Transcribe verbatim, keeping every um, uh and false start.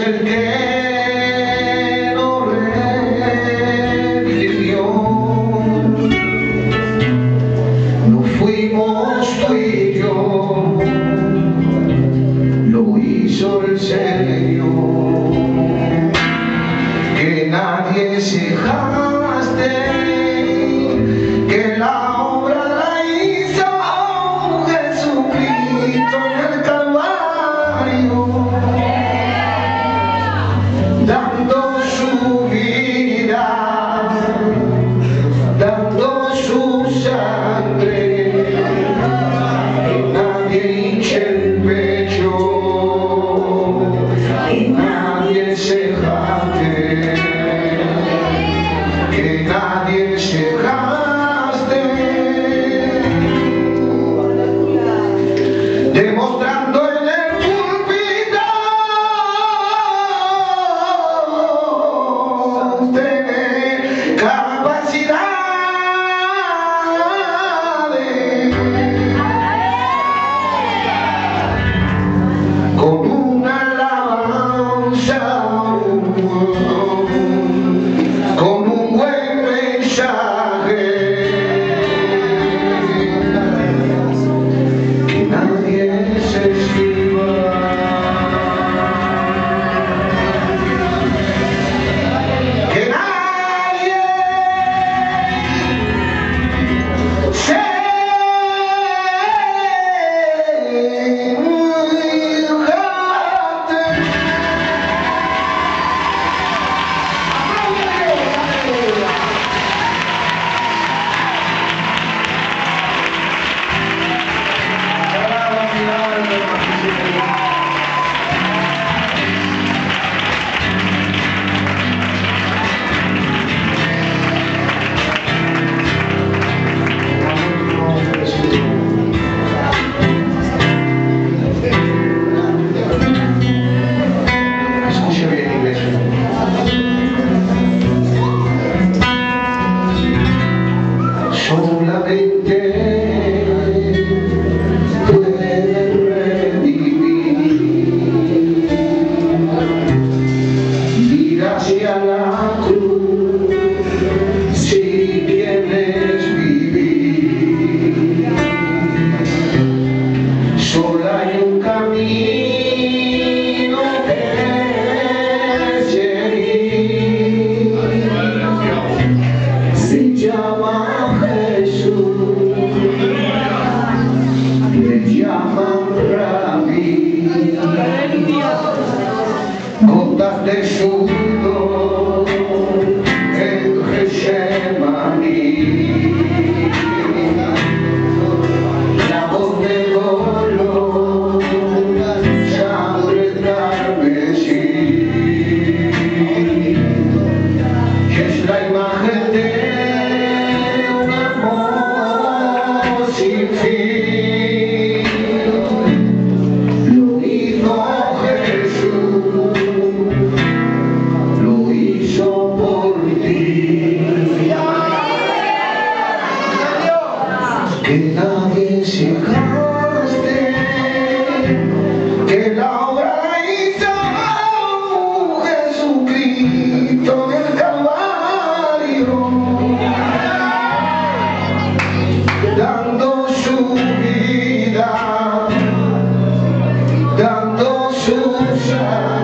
el que nos redimió. No fuimos tú y yo, lo hizo el Señor. Que nadie se jacte, que la obra la hizo Jesucristo en el Calvario, dando su vida, dando su sangre, que nadie hinche el pecho, que nadie se jacte, que nadie se jacte, demostrando en el púlpito tener capacidad de, con una alabanza, con un buen mensaje, que nadie se sirva, que nadie se jacte. Escuche bien, iglesia. Solamente puede revivir, ir hacia la cruz si quieres vivir. Solo hay un camino que seguir, se llama Jesús, le llaman Rabí. Gotas de sudor en Getsemaní, la voz de dolor, sangre carmesí, que es la imagen de un amor sin fin. Lo hizo Jesús, lo hizo por ti. Que nadie se jacte, que la obra la hizo Jesucristo en el Calvario, dando su vida, dando su sangre.